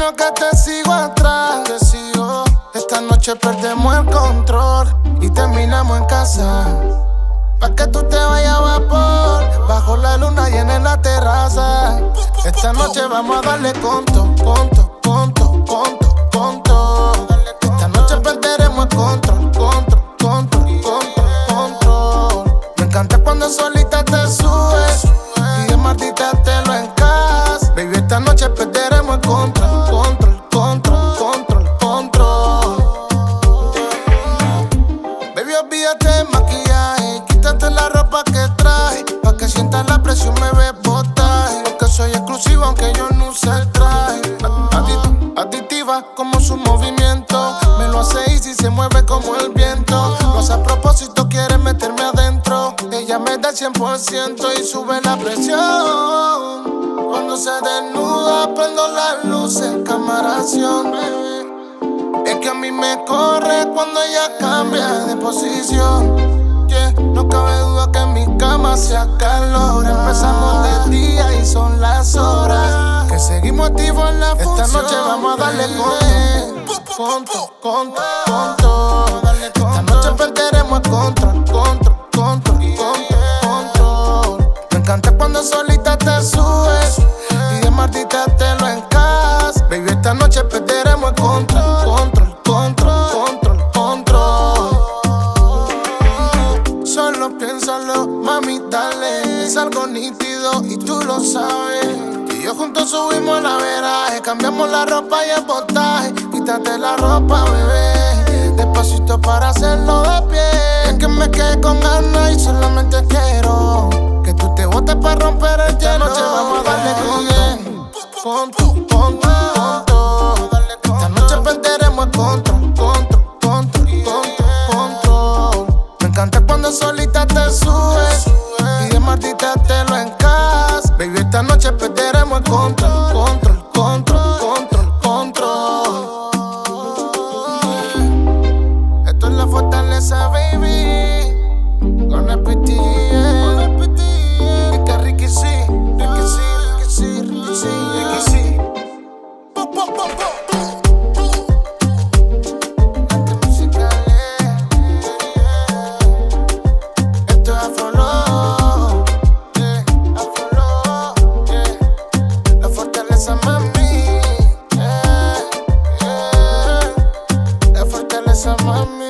no que te sigo atrás, te sigo. Esta noche perdemos el control y terminamos en casa. Pa' que tú te vayas a vapor, bajo la luna y en la terraza. Esta noche vamos a darle conto, conto, conto, conto, conto. Esta noche perderemos el control, control, control, control, control. Me encanta cuando solita te subes y de maldita te lo encajas. Baby, esta noche perderemos el control, control, control, control, control. Baby, olvídate de maquillaje, quítate la ropa que traje, pa' que sientas la presión, me ves botar. Porque soy exclusivo aunque yo no use el traje. Aditiva como su movimiento, me lo hace y si se mueve como el viento. Lo hace a propósito, quiere meterme adentro. Ella me da el 100% y sube la presión. Cuando se desnuda prendo las luces, camaración, baby. Es que a mí me corre cuando ella cambia de posición. Yeah, no cabe duda que en mi cama se acalora. Empezamos de día y son las horas que seguimos activos en la función. Esta noche vamos a darle conto, conto, conto. Esta noche perderemos el control, control, control, control, control. Me encanta cuando solita te subes y de maldita te lo encajas. Baby, esta noche perderemos el control, control, control, control, control. Solo piénsalo, mami, dale. Es algo nítido y tú lo sabes. Y yo juntos subimos la veraje, cambiamos la ropa y el botaje. Quítate la ropa, bebé, despacito para hacerlo de pie. Es que me quedé con ganas y solamente quiero que tú te botes para romper el hielo. Esta noche vamos a darle conto, conto, conto. Esta noche perderemos el control, control, control, control, control. Me encanta cuando solita te subes y de maldita te lo encajas. Baby, esta noche perderemos el control, control, control, control, control. Esto es la fortaleza, baby. Con el PT, que Ricky sí, Ricky sí, Ricky sí, Ricky sí, Ricky sí. Arte musicales. Esto es Afro Love, yeah, Afro Love, yeah. La fortaleza, mami, yeah, yeah. La fortaleza, mami.